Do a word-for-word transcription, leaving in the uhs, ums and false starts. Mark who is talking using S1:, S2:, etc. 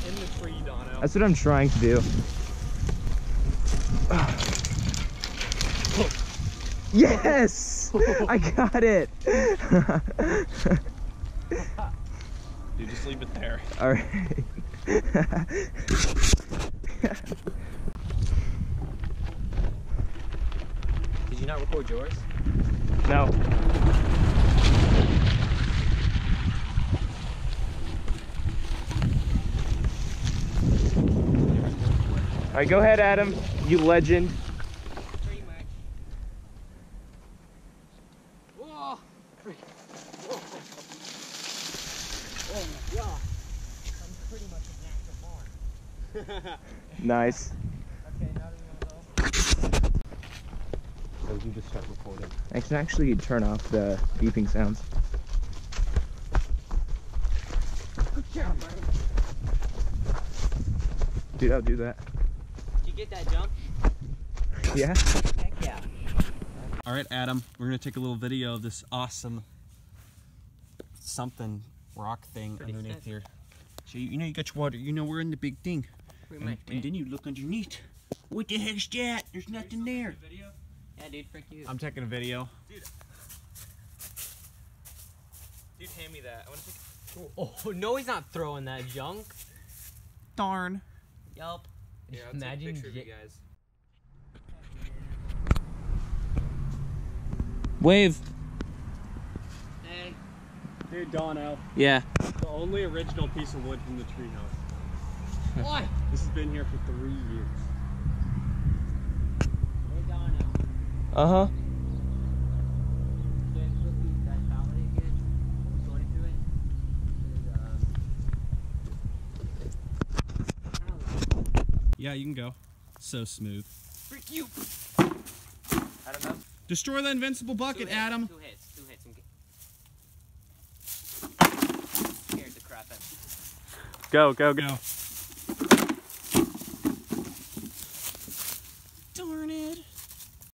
S1: in the tree, Dono.
S2: That's what I'm trying to do. Yes! I got it!
S1: Dude, just leave it there.
S2: Alright.
S3: Did you not record yours?
S2: No. Alright, go ahead, Adam. You legend.
S3: Pretty much. Whoa! Whoa! Oh my god. I'm pretty much a natural born.
S2: Nice.
S3: Okay, now do we want to go?
S1: So you just start recording.
S2: I can actually turn off the beeping sounds. Dude, I'll do that.
S3: Did you get that jump?
S2: Yeah?
S3: Heck yeah.
S1: All right, Adam, we're gonna take a little video of this awesome something rock thing
S3: Pretty
S1: underneath
S3: sick.
S1: here. So you know you got your water. You know we're in the big thing.
S3: Pretty
S1: And,
S3: much,
S1: and then you look underneath. What the heck's that? There's nothing there.
S3: Yeah, dude, frick you.
S1: I'm taking a video.
S4: Dude. Dude, hand me that. I want to take.
S3: Oh, no, he's not throwing that junk.
S1: Darn.
S3: Yup.
S4: Yeah, I'll
S3: Imagine
S4: take a picture of you
S3: J-
S4: guys.
S2: Wave.
S3: Hey.
S1: Dude, Dono.
S2: Yeah.
S1: The only original piece of wood from the treehouse.
S3: What?
S1: This has been here for three years.
S3: Hey, Donna.
S2: Uh-huh.
S3: Can I flip these- that valley again? Going through it? Is, uh,
S1: Yeah, you can go. So smooth.
S3: Frick you!
S4: I don't know.
S1: Destroy the invincible bucket,
S3: Two hits,
S1: Adam.
S3: Two hits, two hits. I'm get- scared the crap out of me.
S1: Go, go, go.